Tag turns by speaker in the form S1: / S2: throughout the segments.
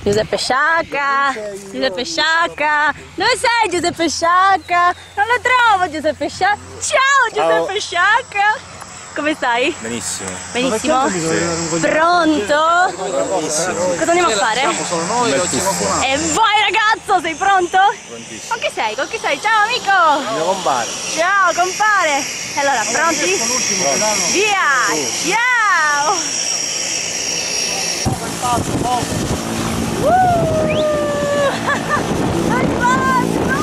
S1: Giuseppe Sciacca, Giuseppe Sciacca, dove sei Giuseppe Sciacca? Non lo trovo Giuseppe Sciacca. Ciao Giuseppe Sciacca! Come stai?
S2: Benissimo.
S1: Benissimo?
S2: Sì.
S1: Pronto?
S2: Prontissimo.
S1: Cosa andiamo a fare?
S3: Solo noi, non c'è qualcun altro.
S1: E vai ragazzo, sei pronto?
S2: Prontissimo.
S1: Con chi sei? Con chi sei? Ciao amico!
S2: Mio compare.
S1: Ciao compare! Allora, pronti? Via! Ciao! Dai basta!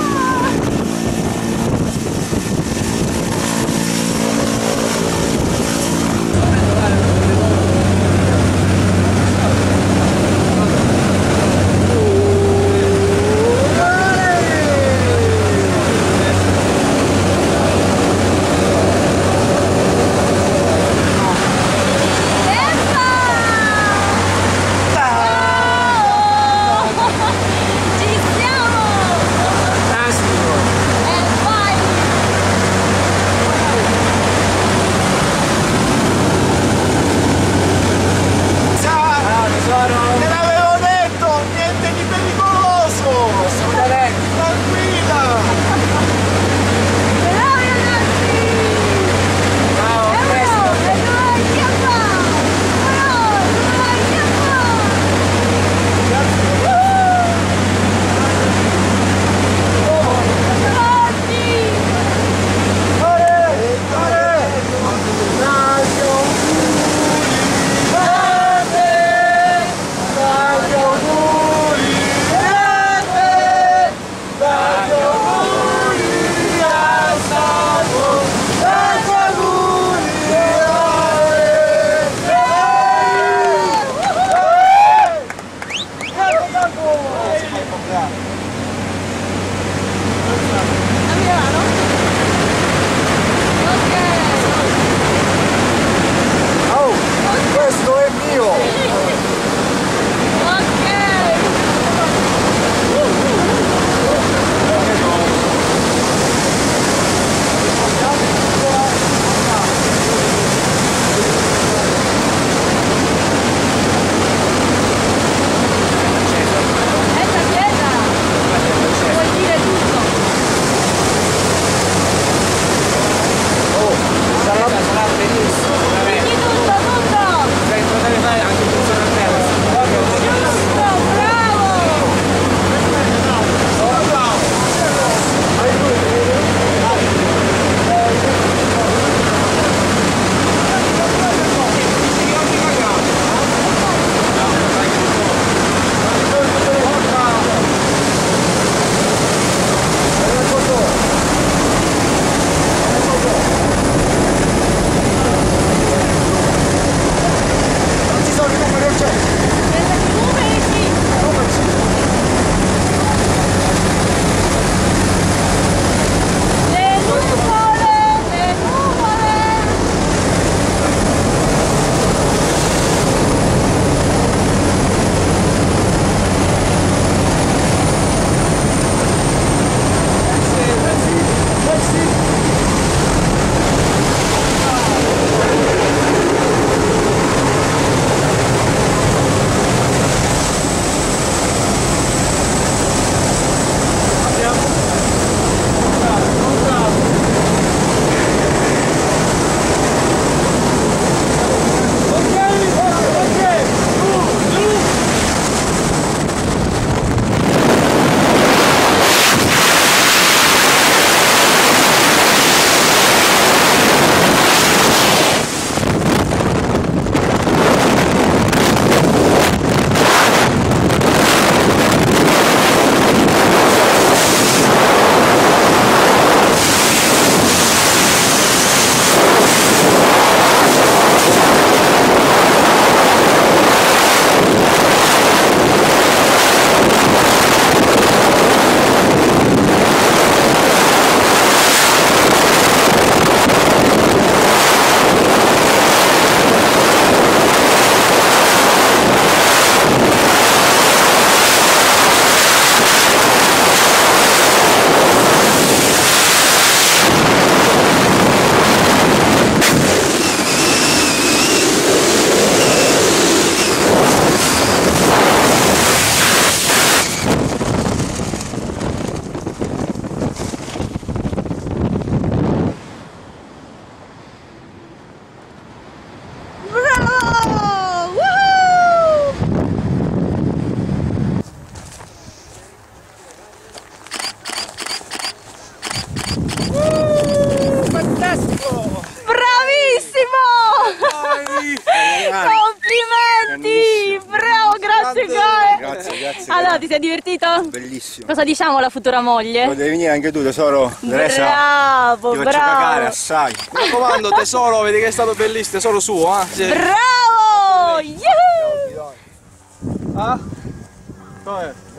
S1: No, ti sei divertito?
S2: Bellissimo.
S1: Cosa diciamo alla futura moglie?
S2: Devi venire anche tu, tesoro. Teresa,
S1: Bravo,
S2: ti faccio cagare
S1: bravo.
S2: assai.
S3: Mi raccomando, tesoro, vedi che è stato bellissimo, tesoro suo, eh?
S1: Bravo! Yuhu!
S3: Ah? Come?